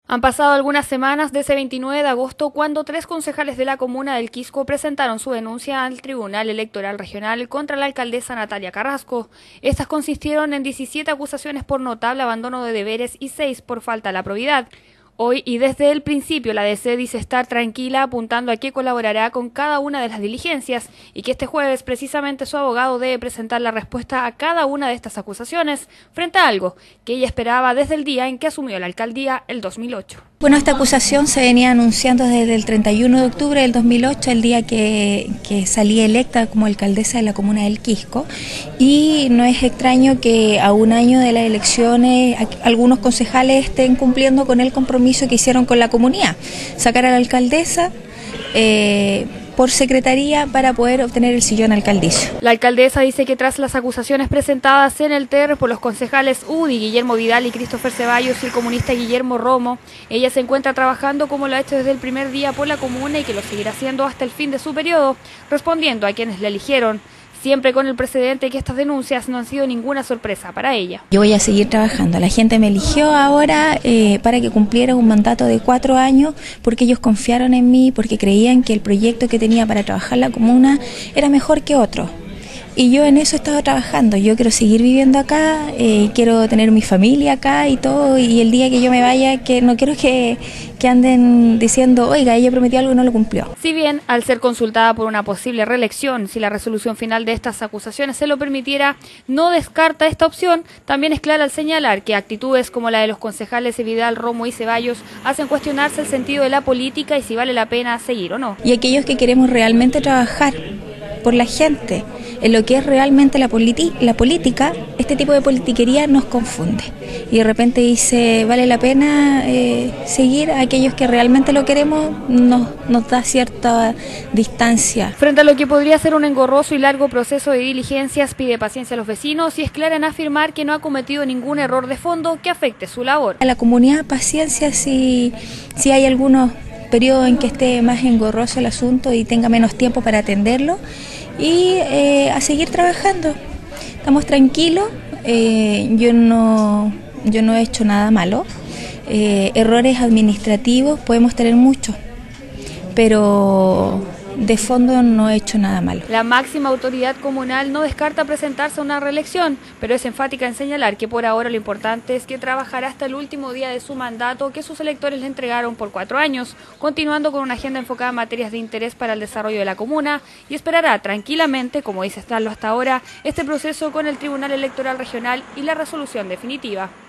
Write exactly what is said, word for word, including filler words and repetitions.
Han pasado algunas semanas desde veintinueve de agosto cuando tres concejales de la comuna del Quisco presentaron su denuncia al Tribunal Electoral Regional contra la alcaldesa Natalia Carrasco. Estas consistieron en diecisiete acusaciones por notable abandono de deberes y seis por falta a la probidad. Hoy y desde el principio la D C dice estar tranquila apuntando a que colaborará con cada una de las diligencias y que este jueves precisamente su abogado debe presentar la respuesta a cada una de estas acusaciones frente a algo que ella esperaba desde el día en que asumió la alcaldía el dos mil ocho. Bueno, esta acusación se venía anunciando desde el treinta y uno de octubre del dos mil ocho, el día que, que salí electa como alcaldesa de la comuna del Quisco, y no es extraño que a un año de las elecciones algunos concejales estén cumpliendo con el compromiso que hicieron con la comunidad, sacar a la alcaldesa eh, por secretaría para poder obtener el sillón alcaldicio. La alcaldesa dice que tras las acusaciones presentadas en el T E R por los concejales UDI, Guillermo Vidal y Christopher Ceballos y el comunista Guillermo Romo, ella se encuentra trabajando como lo ha hecho desde el primer día por la comuna y que lo seguirá haciendo hasta el fin de su periodo, respondiendo a quienes la eligieron, siempre con el precedente que estas denuncias no han sido ninguna sorpresa para ella. Yo voy a seguir trabajando. La gente me eligió ahora eh, para que cumpliera un mandato de cuatro años porque ellos confiaron en mí, porque creían que el proyecto que tenía para trabajar la comuna era mejor que otro. Y yo en eso he estado trabajando. Yo quiero seguir viviendo acá, eh, quiero tener mi familia acá y todo, y el día que yo me vaya, que no quiero que, que anden diciendo, oiga, ella prometió algo y no lo cumplió. Si bien, al ser consultada por una posible reelección, si la resolución final de estas acusaciones se lo permitiera, no descarta esta opción, también es clara al señalar que actitudes como la de los concejales Vidal, Romo y Ceballos hacen cuestionarse el sentido de la política y si vale la pena seguir o no. Y aquellos que queremos realmente trabajar por la gente, en lo que es realmente la, la política, este tipo de politiquería nos confunde. Y de repente dice, vale la pena eh, seguir a aquellos que realmente lo queremos, nos, nos da cierta distancia. Frente a lo que podría ser un engorroso y largo proceso de diligencias, pide paciencia a los vecinos y es clara en afirmar que no ha cometido ningún error de fondo que afecte su labor. A la comunidad, paciencia si, si hay algunos periodo en que esté más engorroso el asunto y tenga menos tiempo para atenderlo, y eh, a seguir trabajando. Estamos tranquilos, eh, yo no yo no he hecho nada malo, eh, errores administrativos podemos tener muchos, pero de fondo no he hecho nada malo. La máxima autoridad comunal no descarta presentarse a una reelección, pero es enfática en señalar que por ahora lo importante es que trabajará hasta el último día de su mandato que sus electores le entregaron por cuatro años, continuando con una agenda enfocada en materias de interés para el desarrollo de la comuna y esperará tranquilamente, como dice estarlo hasta ahora, este proceso con el Tribunal Electoral Regional y la resolución definitiva.